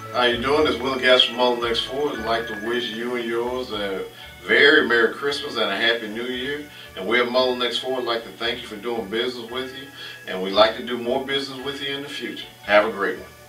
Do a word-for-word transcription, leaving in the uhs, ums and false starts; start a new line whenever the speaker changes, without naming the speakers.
How you doing? It's Willie Gaston from Mullen Next Four. I'd like to wish you and yours a very Merry Christmas and a Happy New Year. And we at Mullen Next Four would like to thank you for doing business with you. And we'd like to do more business with you in the future. Have a great one.